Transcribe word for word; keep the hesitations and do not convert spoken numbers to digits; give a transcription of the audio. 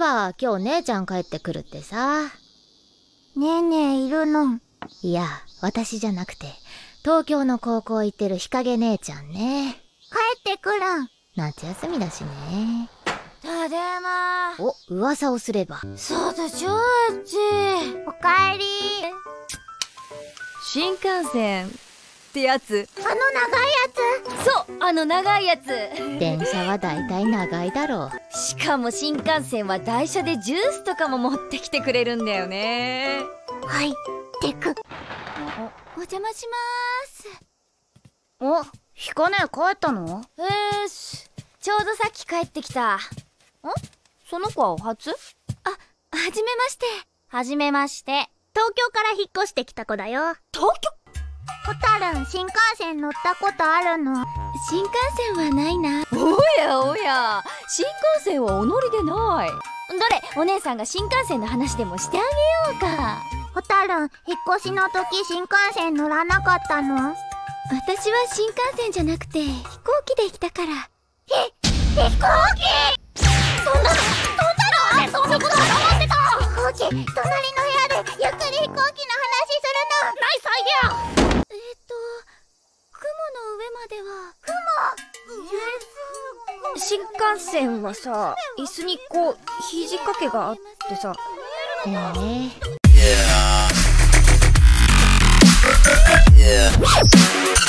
ば今日姉ちゃん帰ってくるってさ。 ねえねえいるの？ いや、私じゃなくて東京の高校行ってる日陰姉ちゃんね。 帰ってくるん。 夏休みだしね。 ただいま。 お、噂をすれば。 そうだ、ちょうち。おかえり。 新幹線ってやつ。 あの長いやつ。そう、あの長いやつ。 電車はだいたい長いだろう。しかも新幹線は台車でジュースとかも持ってきてくれるんだよね。 はい、てく。 お邪魔しまーす。 お、ひかね帰ったの？ えーし、ちょうどさっき帰ってきた。ん？その子はお初？あ、はじめまして。 はじめまして。東京から引っ越してきた子だよ。 東京？ ホタルン、新幹線乗ったことあるの？ 新幹線はないな。おやおや、新幹線はお乗りでない。どれ、お姉さんが新幹線の話でもしてあげようか。 ホタルン、引っ越しの時新幹線乗らなかったの？ 私は新幹線じゃなくて飛行機で来たから。 ひ、飛行機！そんなの、飛んだの？そんなことは思ってた！飛行機、隣の部屋でゆっくり飛行機の話するの！ナイスアイデア！ えーっと、雲の上までは。雲？新幹線はさ、椅子にこう、肘掛けがあってさ。 へえ。 Yeah. Yeah.